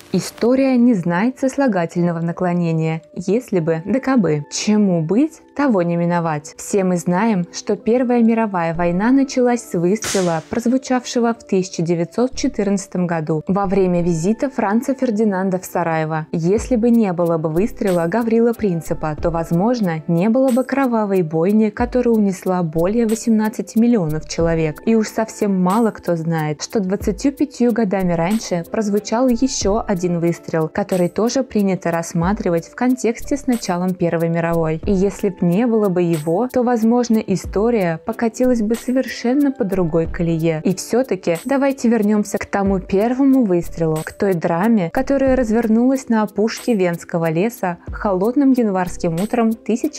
История не знает сослагательного наклонения, если бы да кабы. Чему быть, того не миновать. Все мы знаем, что Первая мировая война началась с выстрела, прозвучавшего в 1914 году во время визита Франца Фердинанда в Сараево. Если бы не было бы выстрела Гаврила Принципа, то, возможно, не было бы кровавой бойни, которая унесла более 18 миллионов человек. И уж совсем мало кто знает, что 25 годами раньше прозвучал еще один выстрел, который тоже принято рассматривать в контексте с началом Первой мировой. И если б не было бы его, то, возможно, история покатилась бы совершенно по другой колее. И все-таки давайте вернемся к тому первому выстрелу, к той драме, которая развернулась на опушке Венского леса холодным январским утром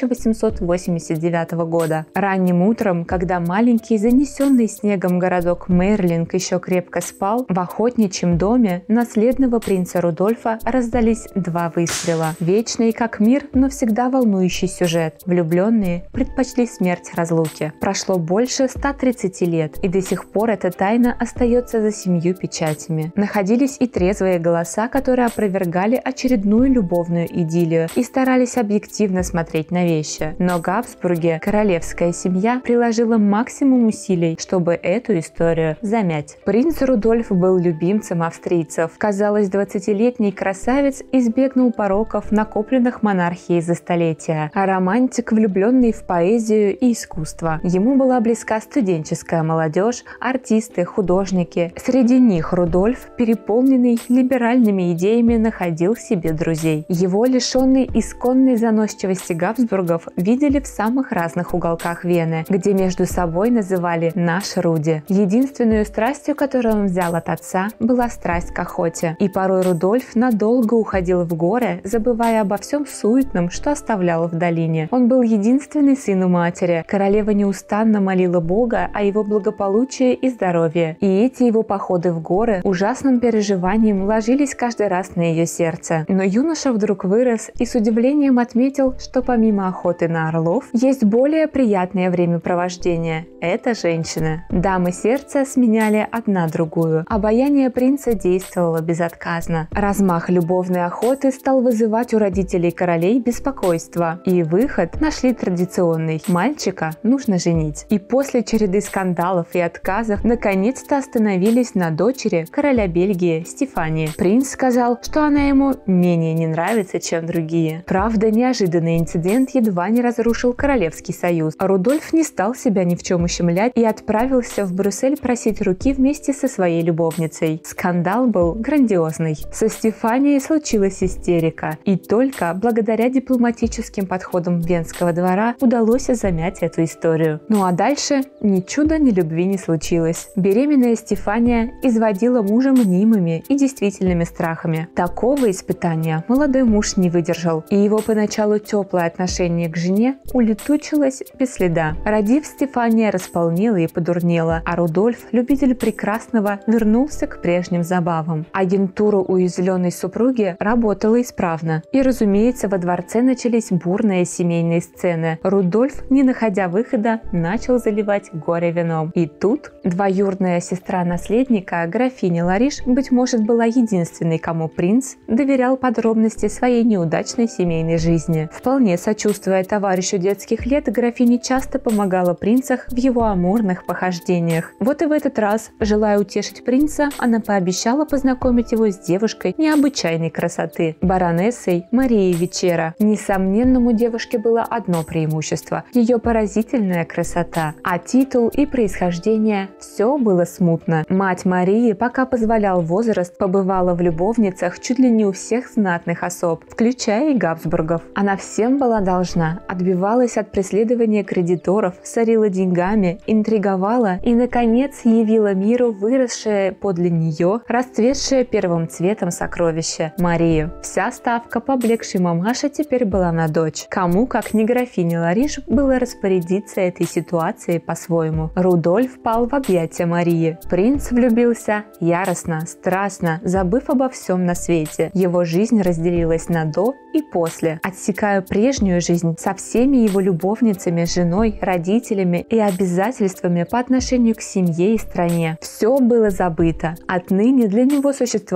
1889 года. Ранним утром, когда маленький занесенный снегом городок Мейрлинг еще крепко спал, в охотничьем доме наследного принца Рудольфа раздались два выстрела. Вечный как мир, но всегда волнующий сюжет. Влюбленные предпочли смерть разлуки. Прошло больше 130 лет, и до сих пор эта тайна остается за 7 печатями. Находились и трезвые голоса, которые опровергали очередную любовную идиллию и старались объективно смотреть на вещи. Но Габсбурги, королевская семья, приложила максимум усилий, чтобы эту историю замять. Принц Рудольф был любимцем австрийцев. Казалось, 20-летний красавец избегнул пороков, накопленных монархией за столетия. А романтик, влюбленный в поэзию и искусство. Ему была близка студенческая молодежь, артисты, художники. Среди них Рудольф, переполненный либеральными идеями, находил себе друзей. Его, лишенный исконной заносчивости Габсбургов, видели в самых разных уголках Вены, где между собой называли «наш Руди». Единственной страстью, которую он взял от отца, была страсть к охоте. И порой Рудольф надолго уходил в горы, забывая обо всем суетном, что оставлял в долине. Он был единственный сын у матери. Королева неустанно молила Бога о его благополучии и здоровье. И эти его походы в горы ужасным переживанием ложились каждый раз на ее сердце. Но юноша вдруг вырос и с удивлением отметил, что помимо охоты на орлов, есть более приятное времяпровождение – это женщины. Дамы сердца сменяли одна другую. Обаяние принца действовало безотказно. Размах любовной охоты стал вызывать у родителей королей беспокойство. И выход нашли традиционный – мальчика нужно женить. И после череды скандалов и отказов наконец-то остановились на дочери короля Бельгии Стефании. Принц сказал, что она ему менее не нравится, чем другие. Правда, неожиданный инцидент едва не разрушил королевский союз. Рудольф не стал себя ни в чем ущемлять и отправился в Брюссель просить руки вместе со своей любовницей. Скандал был грандиозный. Со Стефанией случилась истерика. И только благодаря дипломатическим подходам Венского двора удалось замять эту историю. Ну а дальше ни чуда, ни любви не случилось. Беременная Стефания изводила мужа мнимыми и действительными страхами. Такого испытания молодой муж не выдержал, и его поначалу теплое отношение к жене улетучилось без следа. Родив, Стефания располнела и подурнела, а Рудольф, любитель прекрасного, вернулся к прежним забавам. Агентура уязвленной супруги работала исправно. И, разумеется, во дворце начались бурные семейные сцены. Рудольф, не находя выхода, начал заливать горе вином. И тут двоюродная сестра наследника, графиня Лариш, быть может, была единственной, кому принц доверял подробности своей неудачной семейной жизни. Вполне сочувствуя товарищу детских лет, графиня часто помогала принцу в его амурных похождениях. Вот и в этот раз, желая утешить принца, она пообещала познакомить его с девушкой необычайной красоты, баронессой Марией Вечера. Несомненно, у девушки было одно преимущество – ее поразительная красота, а титул и происхождение – все было смутно. Мать Марии, пока позволял возраст, побывала в любовницах чуть ли не у всех знатных особ, включая и Габсбургов. Она всем была должна, отбивалась от преследования кредиторов, сорила деньгами, интриговала и, наконец, явила миру выросшее подле нее, расцветшее первым цветом сокровище – Марию. Вся ставка поблекшей мамаши теперь была на дочь. Кому, как не графине Лариш, было распорядиться этой ситуацией по-своему. Рудольф пал в объятия Марии. Принц влюбился яростно, страстно, забыв обо всем на свете. Его жизнь разделилась на до и после, отсекая прежнюю жизнь со всеми его любовницами, женой, родителями и обязательствами по отношению к семье и стране. Все было забыто. Отныне для него существовала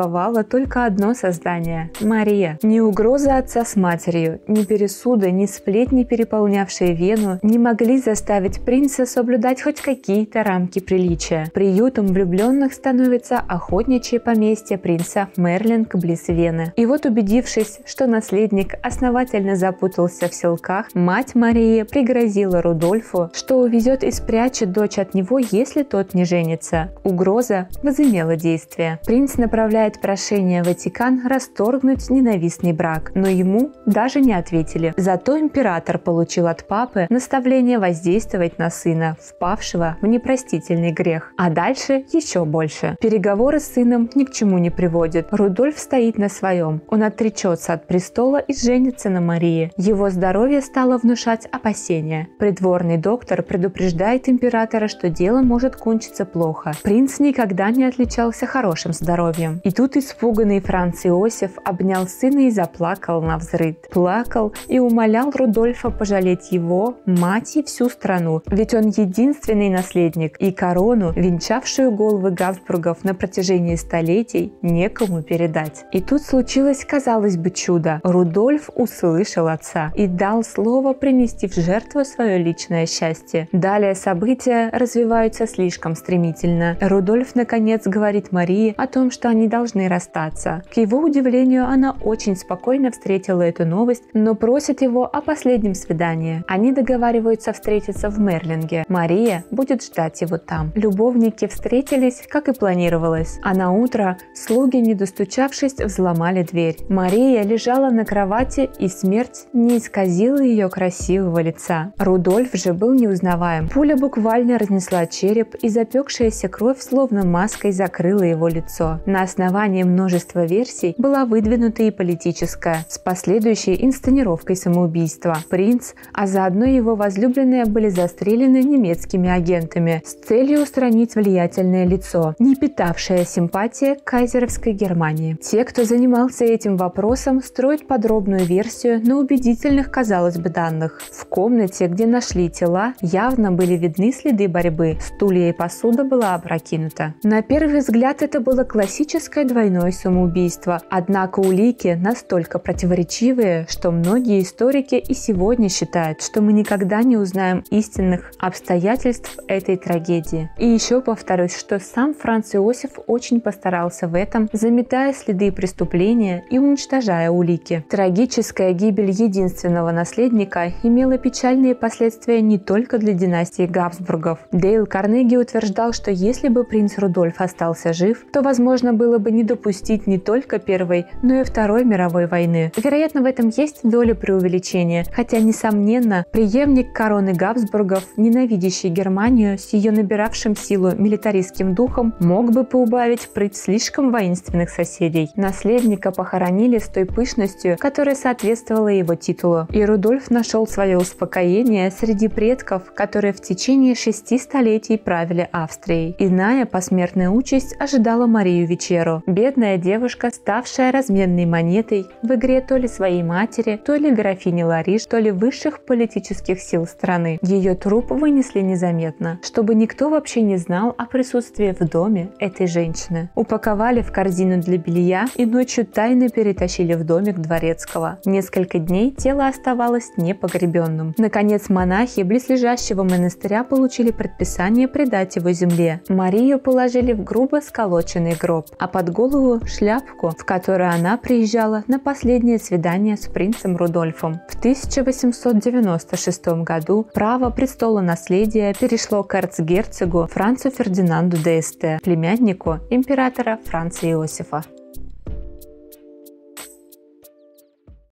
было только одно создание – Мария. Ни угроза отца с матерью, ни пересуды, ни сплетни, переполнявшие Вену, не могли заставить принца соблюдать хоть какие-то рамки приличия. Приютом влюбленных становится охотничье поместье принца Мерлинг близ Вены. И вот, убедившись, что наследник основательно запутался в селках, мать Марии пригрозила Рудольфу, что увезет и спрячет дочь от него, если тот не женится. Угроза возымела действие. Принц направляет прошение в Ватикан расторгнуть ненавистный брак, но ему даже не ответили. Зато император получил от папы наставление воздействовать на сына, впавшего в непростительный грех. А дальше еще больше. Переговоры с сыном ни к чему не приводят. Рудольф стоит на своем. Он отречется от престола и женится на Марии. Его здоровье стало внушать опасения. Придворный доктор предупреждает императора, что дело может кончиться плохо. Принц никогда не отличался хорошим здоровьем. И тут испуганный Франц Иосиф обнял сына и заплакал навзрыд. Плакал и умолял Рудольфа пожалеть его, мать и всю страну, ведь он единственный наследник, и корону, венчавшую головы Габсбургов на протяжении столетий, некому передать. И тут случилось, казалось бы, чудо. Рудольф услышал отца и дал слово принести в жертву свое личное счастье. Далее события развиваются слишком стремительно. Рудольф наконец говорит Марии о том, что они должны расстаться. К его удивлению, она очень спокойно встретила эту новость, но просит его о последнем свидании. Они договариваются встретиться в Мерлинге. Мария будет ждать его там. Любовники встретились, как и планировалось, а на утро слуги, не достучавшись, взломали дверь. Мария лежала на кровати, и смерть не исказила ее красивого лица. Рудольф же был неузнаваем. Пуля буквально разнесла череп, и запекшаяся кровь словно маской закрыла его лицо. На основании множества версий была выдвинута и политическая, с последующей инсценировкой самоубийства. Принц, а заодно его возлюбленная, были застрелены немецкими агентами с целью устранить влиятельное лицо, не питавшее симпатии к кайзеровской Германии. Те, кто занимался этим вопросом, строят подробную версию на убедительных, казалось бы, данных. В комнате, где нашли тела, явно были видны следы борьбы. Стулья и посуда была опрокинута. На первый взгляд это было классическое двойное самоубийство. Однако улики настолько противоречивые, что многие историки и сегодня считают, что мы никогда не узнаем истинных обстоятельств этой трагедии. И еще повторюсь, что сам Франц Иосиф очень постарался в этом, заметая следы преступления и уничтожая улики. Трагическая гибель единственного наследника имела печальные последствия не только для династии Габсбургов. Дейл Карнеги утверждал, что если бы принц Рудольф остался жив, то возможно было бы не допустить не только Первой, но и Второй мировой войны. Вероятно, в этом есть доля преувеличения, хотя, несомненно, преемник короны Габсбургов, ненавидящий Германию с ее набиравшим силу милитаристским духом, мог бы поубавить прыть слишком воинственных соседей. Наследника похоронили с той пышностью, которая соответствовала его титулу, и Рудольф нашел свое успокоение среди предков, которые в течение 6 столетий правили Австрией. Иная посмертная участь ожидала Марию Вечеру. Бедная девушка, ставшая разменной монетой в игре то ли своей матери, то ли графини Лариш, то ли высших политических сил страны. Ее труп вынесли незаметно, чтобы никто вообще не знал о присутствии в доме этой женщины. Упаковали в корзину для белья и ночью тайно перетащили в домик дворецкого. Несколько дней тело оставалось непогребенным. Наконец, монахи близлежащего монастыря получили предписание предать его земле. Марию положили в грубо сколоченный гроб, а под голову шляпку, в которой она приезжала на последнее свидание с принцем Рудольфом. В 1896 году право престола наследия перешло к эрцгерцогу Францу Фердинанду де Эсте, племяннику императора Франца Иосифа.